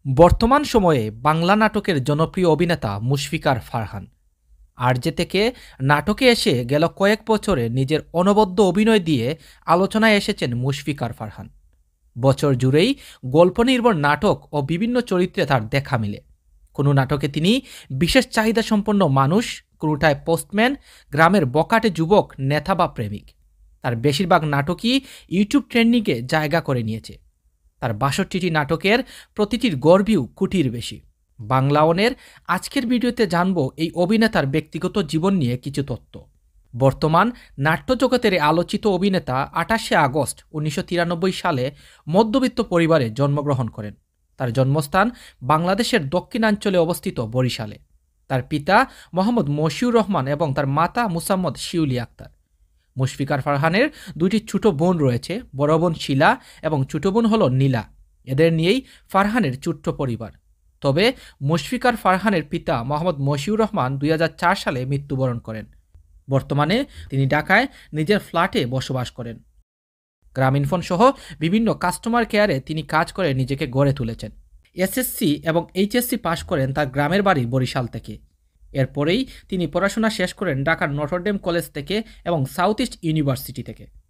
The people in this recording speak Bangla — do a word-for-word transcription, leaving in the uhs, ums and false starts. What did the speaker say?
বর্তমান সময়ে বাংলা নাটকের জনপ্রিয় অভিনেতা মুশফিক আর ফারহান। আরজে থেকে নাটকে এসে গেল কয়েক বছরে নিজের অনবদ্য অভিনয় দিয়ে আলোচনায় এসেছেন মুশফিক আর ফারহান। বছর জুড়েই গল্পনির্ভর নাটক ও বিভিন্ন চরিত্রে তার দেখা মিলে। কোনো নাটকে তিনি বিশেষ চাহিদা সম্পন্ন মানুষ, কোনোটায় পোস্টম্যান, গ্রামের বকাটে যুবক, নেতা বা প্রেমিক। তার বেশিরভাগ নাটকই ইউটিউব ট্রেন্ডিংয়ে জায়গা করে নিয়েছে। তার বাষট্টিটি নাটকের প্রতিটির গড় ভিউ কোটির বেশি। বাংলা অনের আজকের ভিডিওতে জানব এই অভিনেতার ব্যক্তিগত জীবন নিয়ে কিছু তথ্য। বর্তমান নাট্যজগতের আলোচিত অভিনেতা আঠাশে আগস্ট উনিশশো তিরানব্বই সালে মধ্যবিত্ত পরিবারে জন্মগ্রহণ করেন। তার জন্মস্থান বাংলাদেশের দক্ষিণাঞ্চলে অবস্থিত বরিশালে। তার পিতা মোহাম্মদ মশিউর রহমান এবং তার মাতা মুসাম্মদ শিউলি আক্তার। মুশফিক আর ফারহানের দুইটি ছোট বোন রয়েছে, বড় বোন শিলা এবং ছোট বোন হল নীলা। এদের নিয়েই ফারহানের ছোট্ট পরিবার। তবে মুশফিক আর ফারহানের পিতা মোহাম্মদ মশিউর রহমান দুই হাজার চার সালে মৃত্যুবরণ করেন। বর্তমানে তিনি ঢাকায় নিজের ফ্ল্যাটে বসবাস করেন। গ্রামীণফোন সহ বিভিন্ন কাস্টমার কেয়ারে তিনি কাজ করে নিজেকে গড়ে তুলেছেন। এসএসসি এবং এইচএসসি পাশ করেন তার গ্রামের বাড়ি বরিশাল থেকে। এরপরেই তিনি পড়াশোনা শেষ করেন ঢাকার নটরডেম কলেজ থেকে এবং সাউথ ইস্ট ইউনিভার্সিটি থেকে।